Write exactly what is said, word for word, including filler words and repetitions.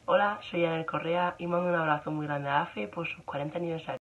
Hola, soy Anel Correa y mando un abrazo muy grande a Afe por sus cuarenta aniversario.